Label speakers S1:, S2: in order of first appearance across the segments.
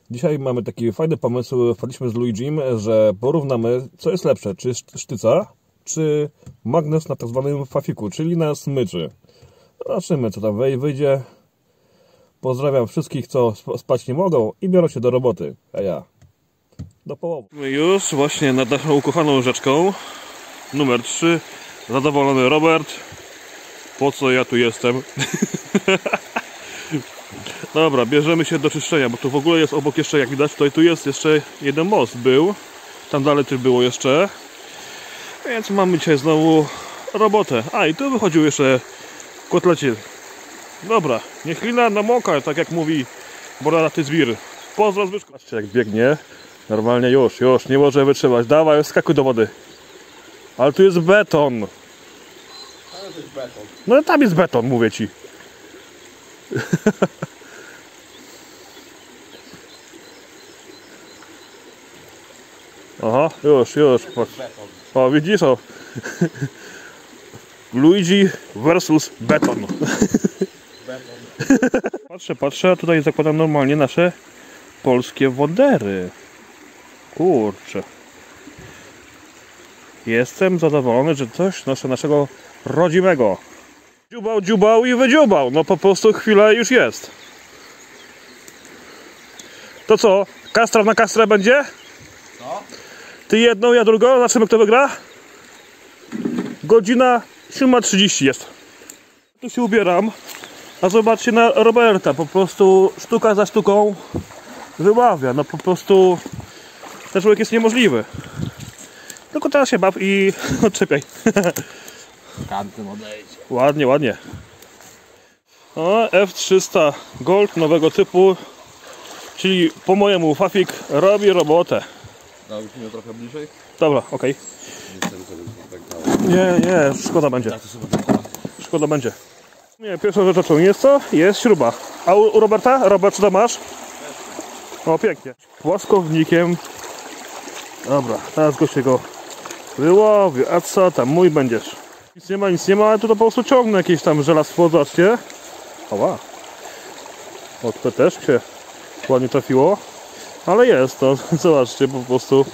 S1: Dzisiaj mamy taki fajny pomysł, wpadliśmy z Luigim, że porównamy, co jest lepsze, czy sztyca, czy magnes na tak zwanym fafiku, czyli na smyczy. Zobaczymy, co tam wyjdzie. Pozdrawiam wszystkich, co spać nie mogą i biorą się do roboty, a ja do połowy. Już właśnie nad naszą ukochaną rzeczką numer 3. Zadowolony Robert. Po co ja tu jestem? Dobra, bierzemy się do czyszczenia, bo tu w ogóle jest obok jeszcze, jak widać, tutaj tu jest jeszcze jeden most był. Tam dalej też było jeszcze. Więc mamy dzisiaj znowu robotę. A i tu wychodził jeszcze kotlecie. Dobra, niech lina namoka, tak jak mówi Boradaty Zbir. Pozdro Zbyszku. Patrzcie jak biegnie. Normalnie już, nie może wytrzymać. Dawaj, skakuj do wody. Ale tu jest beton. No tam jest beton, mówię ci. Aha, już. O, widzisz, o. Luigi versus beton. Patrzę, a tutaj zakładam normalnie nasze polskie wodery. Kurczę. Jestem zadowolony, że coś naszego rodzimego. Dziubał i wydziubał. No po prostu chwila już jest. To co? Kastra na kastrę będzie?
S2: Co?
S1: Ty jedną, ja drugą. Zobaczymy, kto wygra. Godzina 7:30 jest. Tu się ubieram. A zobaczcie na Roberta. Po prostu sztuka za sztuką wyławia. No po prostu ten człowiek jest niemożliwy. Tylko teraz się baw i odczepiaj.
S2: Kantem odejdzie.
S1: Ładnie. O, F300 Gold nowego typu. Czyli po mojemu Fafik robi robotę.
S2: Dałbyś mnie trochę bliżej?
S1: Dobra, okej. Nie, szkoda będzie. Szkoda będzie. Nie, pierwszą rzeczą jest co? Jest śruba. A u Roberta? Robert, co tam masz? O, pięknie. Płaskownikiem. Dobra, teraz goście go wyłowię. A co tam? Mój będziesz. Nic nie ma, ale tu to po prostu ciągnę jakieś tam żelastwo, zobaczcie. Oła. O, to też się ładnie trafiło. Ale jest to, zobaczcie, po prostu.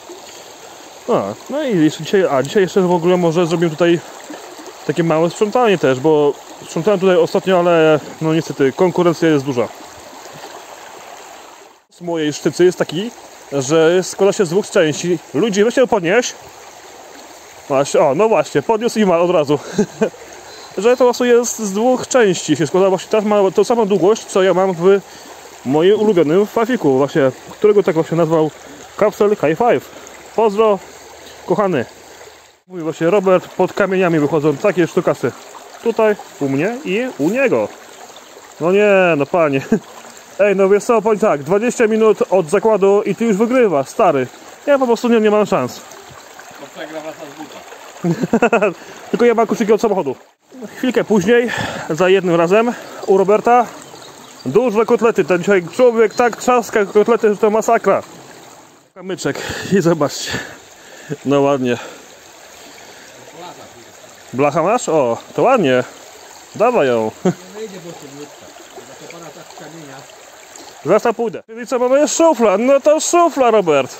S1: No i dzisiaj jeszcze w ogóle może zrobimy tutaj takie małe sprzątanie też, bo sprzątałem tutaj ostatnio, ale no niestety konkurencja jest duża. Z mojej sztycy jest taki, że składa się z dwóch części. Ludzi, weźcie podnieść. Właśnie, no właśnie, podniósł i ma od razu. Że to właśnie jest z dwóch części się składa. Właśnie teraz ma tą samą długość, co ja mam w moim ulubionym Fafiku, właśnie, którego tak właśnie nazwał Capsule K5. Pozdro, kochany. Mówi właśnie Robert, pod kamieniami wychodzą takie sztukasy. Tutaj, u mnie i u niego. No nie, no panie. Ej, no wiesz co, powiem tak, 20 minut od zakładu i ty już wygrywasz, stary. Ja po prostu nie mam szans.
S2: To przegra wraca z buta.
S1: Tylko ja mam kluczyki od samochodu. Chwilkę później, za jednym razem, u Roberta duże kotlety. Ten dzisiaj człowiek tak trzaska kotlety, że to masakra. Kamyczek i zobaczcie. No ładnie. Blacha masz? O, to ładnie. Dawaj ją.
S2: Nie wyjdzie do siedmiutka. Zakopana tak w kamienia.
S1: Zaraz tam pójdę. Czyli co, mamy szufla? No to szufla, Robert.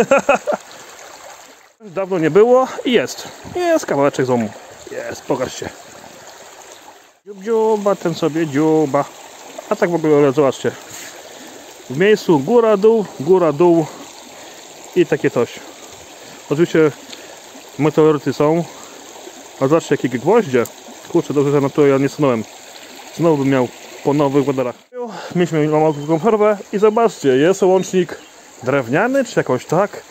S1: Dawno nie było i jest. Jest kawałeczek zomu. Jest, pokaż się. Dziuba, ten sobie dziuba. A tak w ogóle, zobaczcie. W miejscu góra, dół i takie coś. Oczywiście meteoryty są. A zobaczcie jakie gwoździe. Kurczę, dobrze, że na to ja nie stanąłem. Znowu bym miał po nowych wodarach. Mieliśmy małą przerwę i zobaczcie, jest łącznik drewniany czy jakoś tak.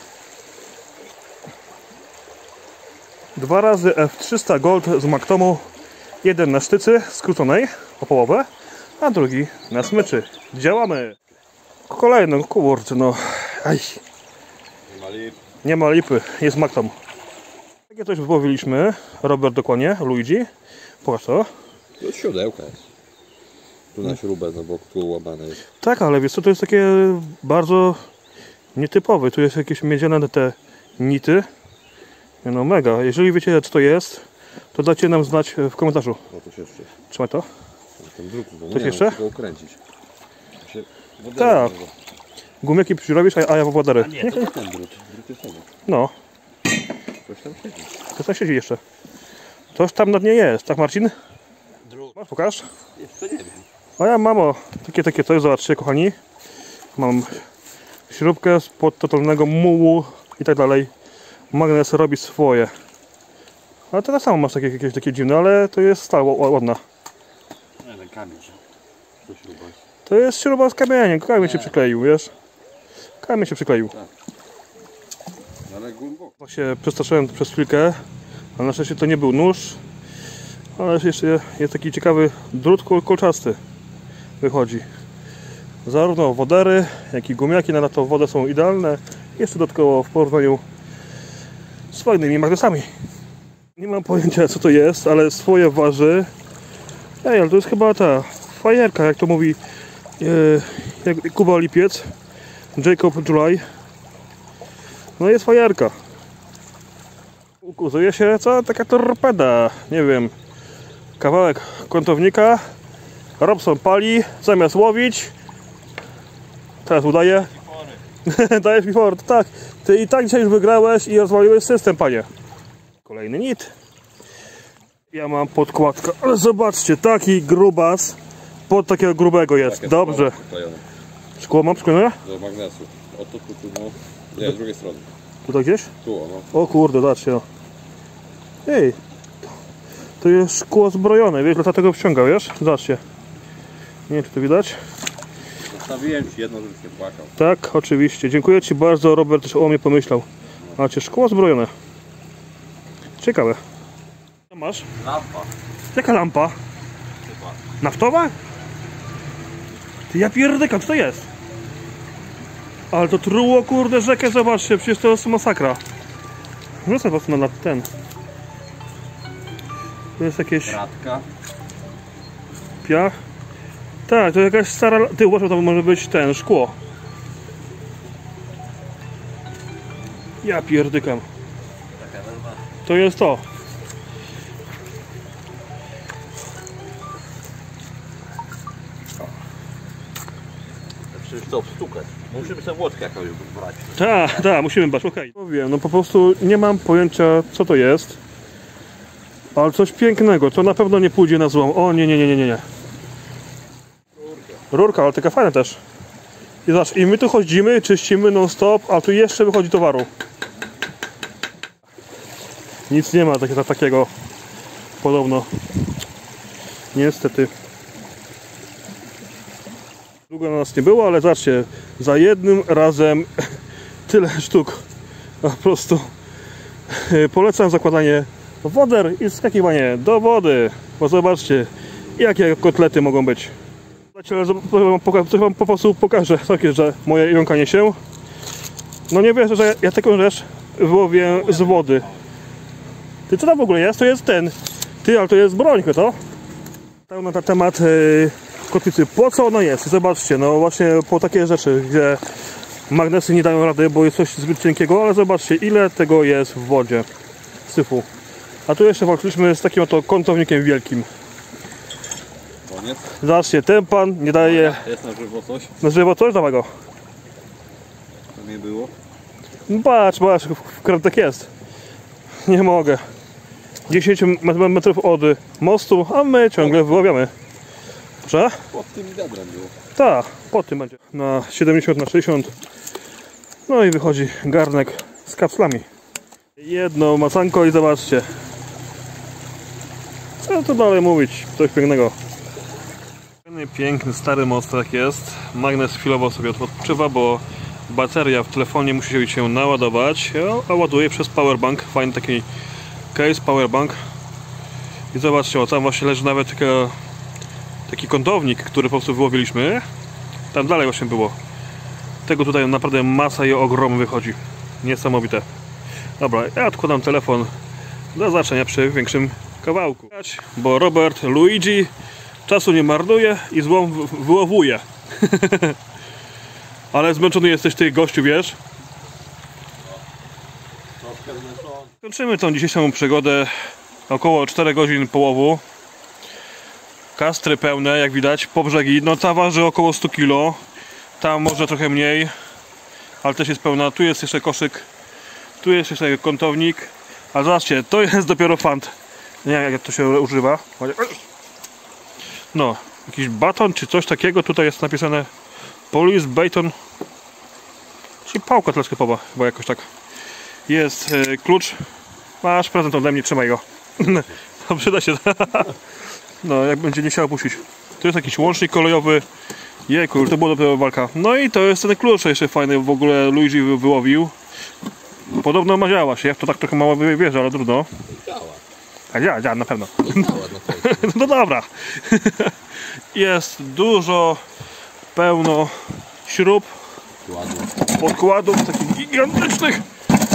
S1: 2 razy F300 Gold z Maktomu. Jeden na sztycy skróconej o połowę, a drugi na smyczy. Działamy! Kolejny, kurczę, no. Aj. Nie ma lipy, jest Maktom. Takie coś wypowiedzieliśmy. Robert dokładnie, Luigi. Pokaż to.
S2: To jest siodełka jest. Tu na śrubę, no bo tu łamane jest.
S1: Tak, ale wiesz co, to jest takie bardzo nietypowe. Tu jest jakieś miedziane te nity. No mega. Jeżeli wiecie co to jest, to dajcie nam znać w komentarzu.
S2: No to się jeszcze.
S1: Trzymaj to.
S2: Ten druk,
S1: Coś jeszcze?
S2: Go ukręcić.
S1: Tak. Gumiaki robisz, a ja wodery.
S2: A nie, to jest ten drut. Drut jest obok.
S1: No,
S2: Coś tam siedzi.
S1: to tam siedzi jeszcze. Coś tam na dnie jest, tak Marcin?
S2: Drut.
S1: Masz, pokaż.
S2: Jeszcze nie wiem.
S1: A ja mam o takie coś, zobaczcie kochani. Mam śrubkę spod totalnego mułu i tak dalej. Magnes robi swoje. Ale to tak samo masz jakieś takie dziwne, ale to jest stała ładna.
S2: Nie, ten kamień. To śruba.
S1: To jest śruba z kamieniem, kamień się przykleił, wiesz? Kamień się przykleił.
S2: Ale głęboko.
S1: Tak się przestraszyłem przez chwilkę, ale na szczęście to nie był nóż. Ale jeszcze jest taki ciekawy drut kolczasty. Wychodzi. Zarówno wodery, jak i gumiaki na tą wodę są idealne. Jeszcze dodatkowo w porównaniu z fajnymi magnesami. Nie mam pojęcia co to jest, ale swoje waży. Ej, ale to jest chyba ta fajerka, jak to mówi jak Kuba Lipiec, Jacob July. No jest fajerka. Ukazuje się co? Taka torpeda. Nie wiem. Kawałek kątownika. Robson pali, zamiast łowić. Teraz udaje. Dajesz mi fort, tak. Ty i tak dzisiaj już wygrałeś i rozwaliłeś system, panie. Kolejny nit. Ja mam podkładkę, ale zobaczcie, taki grubas pod takiego grubego jest.
S2: Takie
S1: dobrze. Szkło mam przyklejone?
S2: Do magnesu. O tu, no. Nie, z drugiej strony.
S1: Tutaj gdzieś?
S2: Tu, no.
S1: O kurde, zobaczcie. No. Ej. To jest szkło zbrojone, wiesz, dlatego wciągał, wiesz? Zobaczcie. Nie wiem, czy to widać.
S2: Zostawiłem ci jedno, żebyś nie płakał.
S1: Tak, oczywiście. Dziękuję ci bardzo, Robert, że o mnie pomyślał. Macie szkło zbrojone. Ciekawe. Co masz?
S2: Lampa.
S1: Jaka lampa? Naftowa? Ty, ja pierdykam, co to jest? Ale to truło, kurde, rzekę, zobaczcie, przecież to jest masakra. Rzucę was na ten. To jest jakieś
S2: Kratka.
S1: piach. Tak, to jakaś stara... Ty, uważaj, to może być ten, szkło. Ja pierdykam. To jest to.
S2: Przecież to obstukać. Musimy sobie łódkę jakąś brać.
S1: Tak, musimy brać, okej. Powiem, no po prostu nie mam pojęcia co to jest. Ale coś pięknego, to na pewno nie pójdzie na złom. O nie. Rurka, ale taka fajna też. I zobacz, i my tu chodzimy, czyścimy non stop, a tu jeszcze wychodzi towaru. Nic nie ma takiego podobno. Niestety. Długo na nas nie było, ale zobaczcie, za jednym razem tyle sztuk. Po prostu polecam zakładanie woder i skakiwanie do wody. Bo zobaczcie, jakie kotlety mogą być. Coś wam po prostu pokażę, takie, że moje jąkanie się. No nie wierzę, że ja taką rzecz wyłowię z wody. Ty, co tam w ogóle jest? To jest ten. Ty, ale to jest brońka, to? Tak na temat kotwicy. Po co ona jest? Zobaczcie, no właśnie po takie rzeczy, gdzie magnesy nie dają rady, bo jest coś zbyt cienkiego, ale zobaczcie, ile tego jest w wodzie. Syfu. A tu jeszcze walczyliśmy z takim oto kątownikiem wielkim.
S2: Koniec.
S1: Zobaczcie, ten pan nie daje...
S2: Jest na żywo coś?
S1: Na żywo coś? Dawaj go.
S2: To nie było?
S1: No patrz, kratek jest. Nie mogę. 10 metrów od mostu, a my ciągle wyławiamy. Że?
S2: Pod tym wiadrem było.
S1: Tak, po tym będzie. Na 70 na 60. No i wychodzi garnek z kapslami. Jedno macanko i zobaczcie. Co tu dalej mówić? Coś pięknego. Piękny, stary most tak jest. Magnes chwilowo sobie odpoczywa, bo bateria w telefonie musi się naładować, a ładuje przez powerbank. Fajny taki case powerbank. I zobaczcie, o, tam właśnie leży nawet taki kątownik, który po prostu wyłowiliśmy. Tam dalej właśnie było. Tego tutaj naprawdę masa i ogrom wychodzi. Niesamowite. Dobra, ja odkładam telefon do zobaczenia przy większym kawałku. Bo Robert Luigi czasu nie marnuje i złom wyłowuje. Ale zmęczony jesteś ty, gościu, wiesz? Kończymy tą dzisiejszą przygodę. Około 4 godzin połowu. Kastry pełne, jak widać, po brzegi. No ta waży około 100 kg. Tam może trochę mniej. ale też jest pełna. Tu jest jeszcze koszyk, tu jest jeszcze kątownik. A zobaczcie, to jest dopiero fant. Nie wiem jak to się używa. No, jakiś baton czy coś takiego. Tutaj jest napisane Police Baton. Czyli pałka teleskopowa, bo jakoś tak. Jest klucz. Masz prezent ode mnie, trzymaj go. No, przyda się. No, jak będzie nie chciał opuścić. Tu jest jakiś łącznik kolejowy. Jejku, to było dopiero walka. No i to jest ten klucz jeszcze fajny. W ogóle Luigi wyłowił. Podobno ma działać. Ja w to tak trochę mało wierzę, ale trudno.
S2: Działa.
S1: A działa na pewno.
S2: Działa na pewno.
S1: No dobra. Jest dużo, pełno śrub, podkładów takich gigantycznych.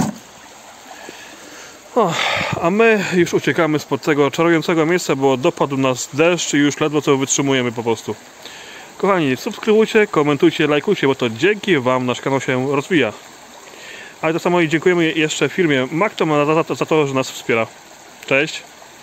S1: O, a my już uciekamy spod tego czarującego miejsca, bo dopadł nas deszcz i już ledwo co wytrzymujemy po prostu. Kochani, subskrybujcie, komentujcie, lajkujcie, bo to dzięki wam nasz kanał się rozwija. Ale to samo i dziękujemy jeszcze firmie Maktom za to, że nas wspiera. Cześć!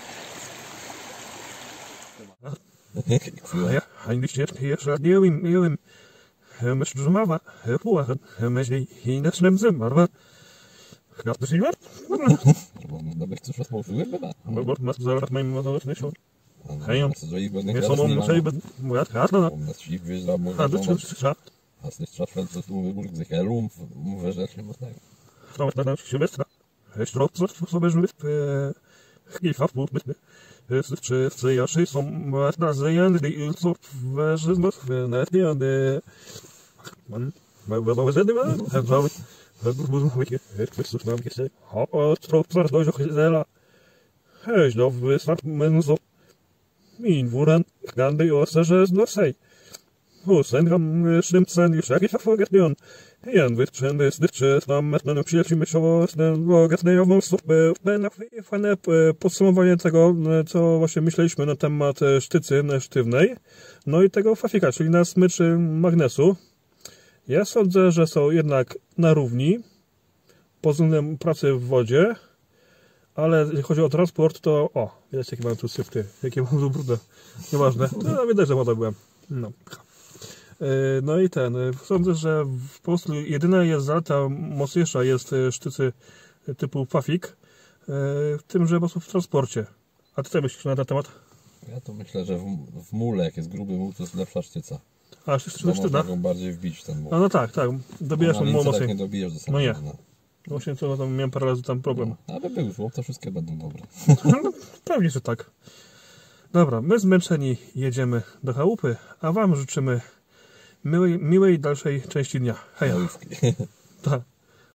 S1: Ja, eigentlich jetzt hier schon ihrem myśl, że mama, płacę, myśli i na sznem zęba, gaat misschien wat?
S2: Dan ben ik dus wat mogelijk met dat.
S1: Maar wat maakt zalig mijn moeder niet zo?
S2: Hey,
S1: Jong. Je zal om te zeggen, hoe het gaat dan?
S2: Omdat je weer dat moet.
S1: Ah, dat is het.
S2: Als niet straks wel zo moet ik zeggen, room, hoe ver zet je maar naar?
S1: Trouwens, dat is je best. Hij stroopt wat zo bij zo'n geef afboord met me. Het is twee jaar zes om wat naar zijn die iets op wezen moet. Net niet aan de man, maar wel zijn die man. Het zou het moet een beetje het is naam gezegd. Het stroopt wat door je gezegd. Hij is nog weer snap men zo. Min woran kan de osse że no sei. Sen kam stimmt sein die Schacke verfolgt mir und hier wird schon das nicht tam met na przyjaciół myślało że nie mam sobie na fajne podsumowanie tego co właśnie myśleliśmy na temat sztycy sztywnej no i tego fafika, czyli na smyczy magnesu. Ja sądzę, że są jednak na równi pod względem pracy w wodzie. Ale jeśli chodzi o transport, to o, widać jakie mam tu syfty, jakie mam tu brudne, nieważne, no widać, że woda byłem. No. No i sądzę, że po prostu jedyna jest zaleta mocniejsza jest sztycy typu Fafik, w tym, że po prostu w transporcie. A ty co myślisz na ten temat?
S2: Ja to myślę, że w mule, jak jest gruby mól, to jest lepsza sztyca.
S1: A, sztyca?
S2: Można go bardziej wbić w ten mól.
S1: No tak, dobijasz ten mól mocniej.
S2: Tak nie dobijesz do samego.
S1: No nie. Właśnie co, tam miałem parę razy tam problem.
S2: No, ale był złom, to wszystkie będą dobre.
S1: No, pewnie, że tak. Dobra, my zmęczeni jedziemy do chałupy, a wam życzymy miłej dalszej części dnia. Hej. Tak.